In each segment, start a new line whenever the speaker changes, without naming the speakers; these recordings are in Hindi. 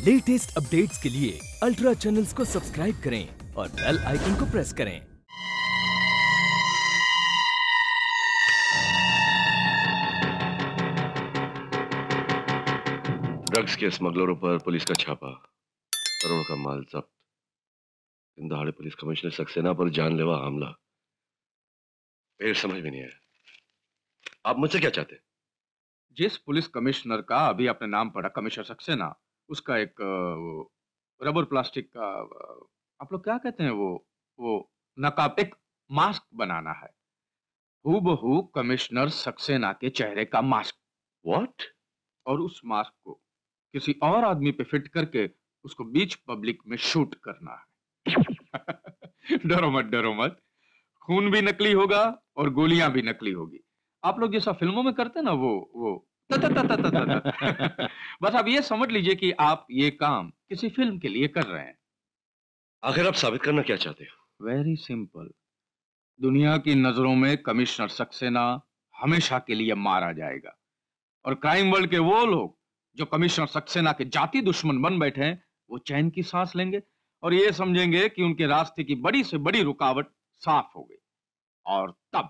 लेटेस्ट अपडेट्स के लिए अल्ट्रा चैनल्स को सब्सक्राइब करें और बेल आइकन को प्रेस करें।
ड्रग्स के स्मगलरों पर पुलिस का छापा, करोड़ों का माल जब्त, दिन दहाड़े पुलिस कमिश्नर सक्सेना पर जानलेवा हमला। फिर समझ में नहीं आया, आप मुझसे क्या चाहते हैं?
जिस पुलिस कमिश्नर का अभी आपने नाम पढ़ा, कमिश्नर सक्सेना, उसका एक रबर प्लास्टिक का आप लोग क्या कहते हैं वो नकाब, एक मास्क बनाना है, हूबहू कमिश्नर सक्सेना के चेहरे का मास्क।
व्हाट?
और उस मास्क को किसी और आदमी पे फिट करके उसको बीच पब्लिक में शूट करना है। डरो मत, डरो मत, खून भी नकली होगा और गोलियां भी नकली होगी। आप लोग जैसा फिल्मों में करते हैं ना, वो ता ता ता ता ता ता ता। बस आप ये समझ लीजिए कि आप ये काम किसी फिल्म के लिए कर रहे हैं।
आखिर आप साबित करना क्या चाहते हो?
वेरी सिंपल, दुनिया की नजरों में कमिश्नर सक्सेना हमेशा के लिए मारा जाएगा और क्राइम वर्ल्ड के वो लोग जो कमिश्नर सक्सेना के जाति दुश्मन बन बैठे हैं, वो चैन की सांस लेंगे और ये समझेंगे कि उनके रास्ते की बड़ी से बड़ी रुकावट साफ हो गई। और तब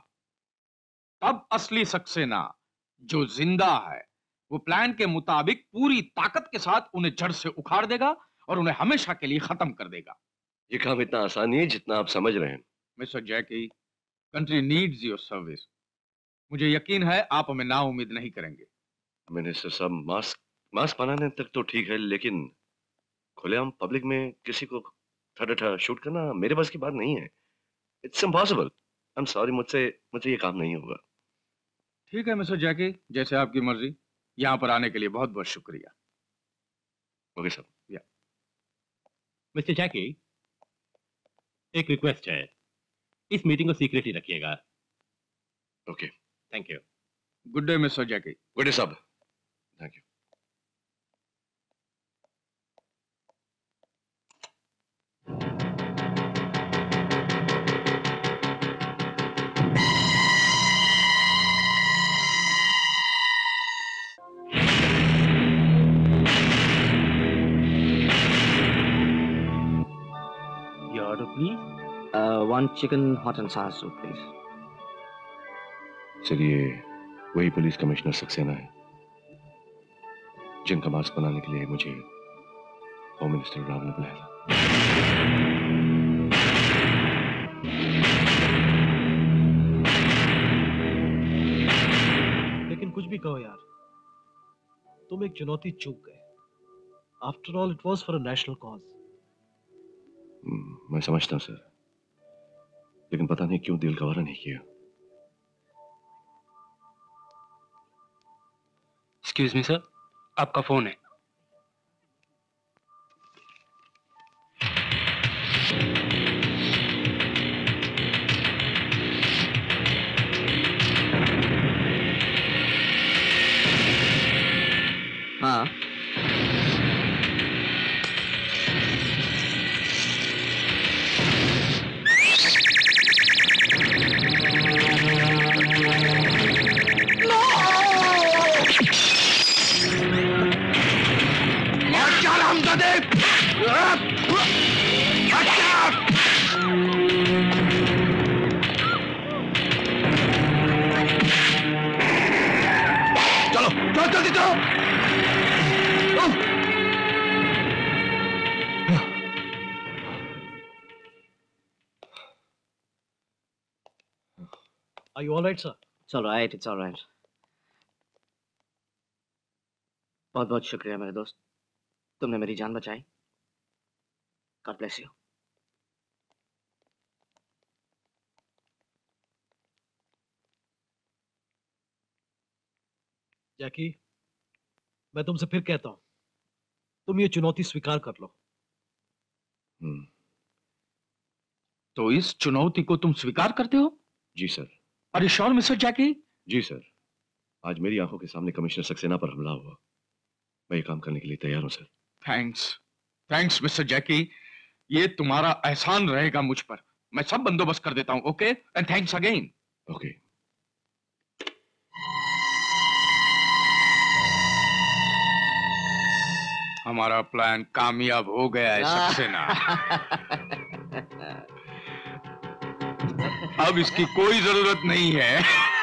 तब असली सक्सेना जो जिंदा है, वो प्लान के मुताबिक पूरी ताकत के साथ उन्हें जड़ से उखाड़ देगा और उन्हें हमेशा के लिए खत्म कर देगा।
ये काम इतना आसान नहीं है जितना आप समझ रहे हैं।
Mister Jackie, country needs your service. मुझे यकीन है आप हमें नाउम्मीद नहीं करेंगे।
मिनिस्टर साहब, मास्क मास्क बनाने तक तो ठीक है, लेकिन खुलेआम पब्लिक में किसी को ठा शूट करना मेरे बस की बात नहीं है। It's impossible. I am sorry, मुझसे मुझसे ये काम नहीं होगा।
ठीक है मिस्टर जैकी, जैसे आपकी मर्जी। यहाँ पर आने के लिए बहुत बहुत शुक्रिया।
ओके साहब।
मिस्टर जैकी, एक रिक्वेस्ट है, इस मीटिंग को सीक्रेट ही रखिएगा।
Okay,
thank you.
Good day mister Jackie.
Good day साहब। Thank you.
Your order, please.
One chicken hot and sour soup, please.
चलिए, वही पुलिस कमिश्नर सक्सेना है जिनका मास्क बनाने के लिए मुझे होम मिनिस्टर राव ने बुलाया था।
लेकिन कुछ भी कहो यार, तुम एक चुनौती चूक गए। After all it was for a national cause.
मैं समझता हूं सर, लेकिन पता नहीं क्यों दिल गवारा नहीं किया।
एक्सक्यूज मी सर, आपका फोन है।
हाँ,
चलो चलो जल्दी चलो।
Are you all right, sir?
it's all right, it's all right. बहुत बहुत शुक्रिया मेरे दोस्त, तुमने मेरी जान बचाई। God bless you.
जैकी, मैं तुमसे फिर कहता हूं, तुम ये चुनौती स्वीकार कर लो।
तो इस चुनौती को तुम स्वीकार करते हो?
जी सर।
अरे श्योर मिस्टर जैकी?
जी सर, आज मेरी आंखों के सामने कमिश्नर सक्सेना पर हमला हुआ। मैं ये काम करने के लिए तैयार हूं sir.
Thanks, thanks mister Jackie, ये तुम्हारा एहसान रहेगा मुझ पर। मैं सब बंदोबस्त कर देता हूं। Okay, and thanks again.
Okay.
हमारा प्लान कामयाब हो गया है सक्सेना। अब इसकी कोई जरूरत नहीं है।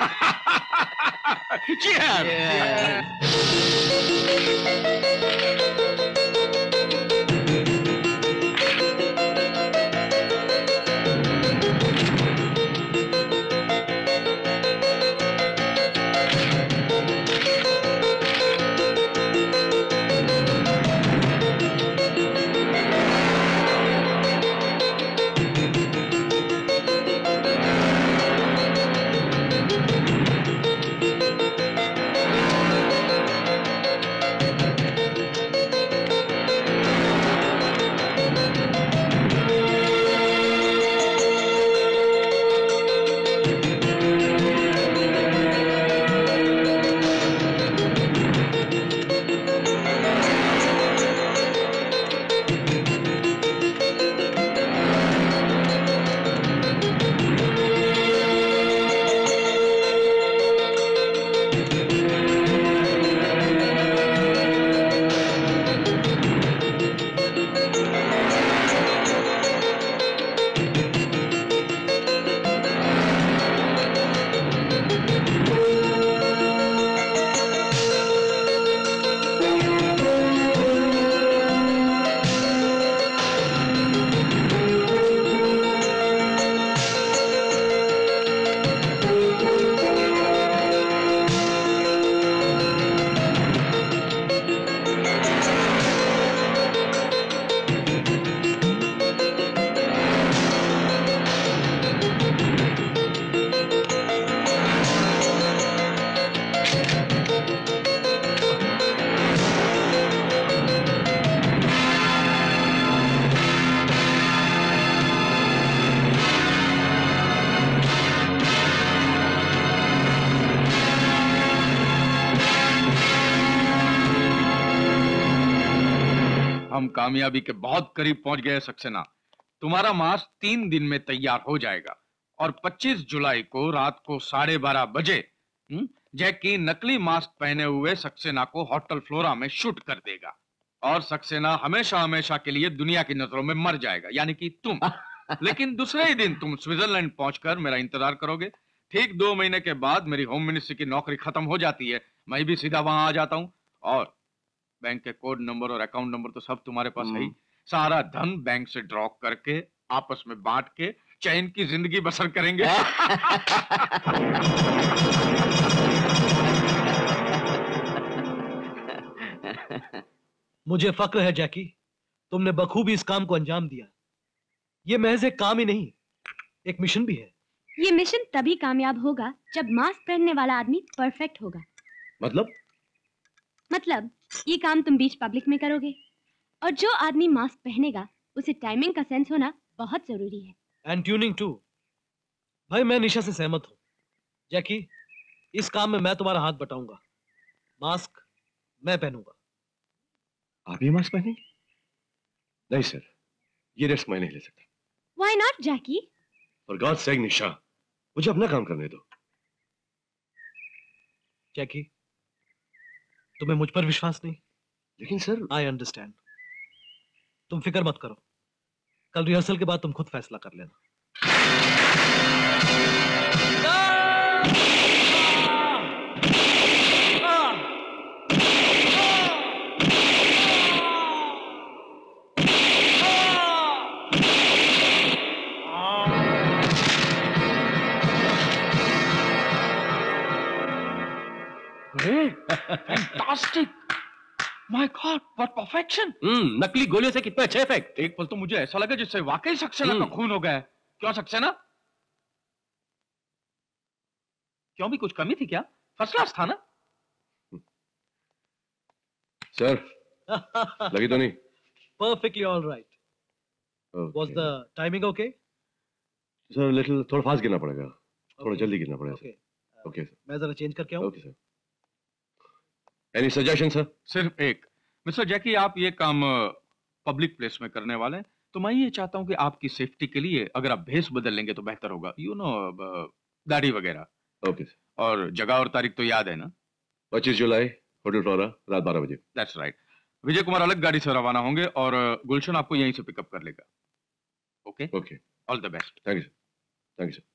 हम कामयाबी के बहुत करीब पहुंच गए सक्सेना। तुम्हारा मास्क 3 दिन में तैयार हो जाएगा और 25 जुलाई को रात को 12:30 बजे जैकी नकली मास्क पहने हुए सक्सेना को होटल फ्लोरा में शूट कर देगा और सक्सेना हमेशा हमेशा के लिए दुनिया की नजरों में मर जाएगा, यानी कि तुम। लेकिन दूसरे ही दिन तुम स्विट्जरलैंड पहुंचकर मेरा इंतजार करोगे। ठीक 2 महीने के बाद मेरी होम मिनिस्ट्री की नौकरी खत्म हो जाती है, मैं भी सीधा वहां आ जाता हूं और बैंक के कोड नंबर और अकाउंट नंबर तो सब तुम्हारे पास है ही। सारा धन बैंक से ड्रॉ करके आपस में बांट के चैन की जिंदगी बसर करेंगे।
मुझे फक्र है जैकी, तुमने बखूबी इस काम को अंजाम दिया। ये महज एक काम ही नहीं, एक मिशन भी है।
ये मिशन तभी कामयाब होगा जब मास्क पहनने वाला आदमी परफेक्ट होगा। मतलब ये काम तुम बीच पब्लिक में करोगे और जो आदमी मास्क पहनेगा उसे टाइमिंग का सेंस होना बहुत जरूरी है।
And tuning too. भाई मैं निशा से सहमत हूँ। जैकी, इस काम में मैं तुम्हारा हाथ बटाऊंगा। मास्क मैं पहनूंगा।
आप ये मास्क पहनेंगे? नहीं सर, ये रिस्क मैं नहीं ले सकता।
Why not, Jackie?
For God's sake निशा, मुझे अपना काम करने दो।
जैकी, तुम्हें मुझ पर विश्वास नहीं?
लेकिन सर,
आई अंडरस्टैंड। तुम फिक्र मत करो, कल रिहर्सल के बाद तुम खुद फैसला कर लेना।
Fantastic! My god, what perfection!
नकली गोलियों से कितना अच्छा इफेक्ट।
एक पल तो मुझे ऐसा लगा जिससे वाकई सक्सेना का खून हो गया है। क्यों सक्सेना? क्यों, भी कुछ कमी थी क्या? फर्स्ट क्लास था ना?
सर, लगी तो नहीं?
Perfectly all right. Was the timing okay?
Sir, थोड़ा फास्ट गिरना पड़ेगा। थोड़ा जल्दी गिरना पड़ेगा सर। Okay sir.
मैं जरा चेंज करके आऊं?
Okay sir. Any suggestion sir?
सिर्फ एक। मिस्टर जैकी, आप ये काम पब्लिक प्लेस में करने वाले हैं, तो मैं ये चाहता हूं कि आपकी सेफ्टी के लिए अगर आप भेस बदल लेंगे तो बेहतर होगा। यू नो, दाढ़ी वगैरह।
Okay sir.
और जगह और तारीख तो याद है ना?
25 जुलाई, होटल फ्लोरा, रात 12 बजे।
That's right. विजय कुमार अलग गाड़ी से रवाना होंगे और गुलशन आपको यहीं से पिकअप कर लेगा। Okay
okay,
all the best.
Thank you sir, thank you sir.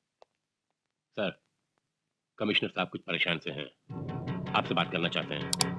Sir, commissioner साहब कुछ परेशान से हैं, आपसे बात करना चाहते हैं।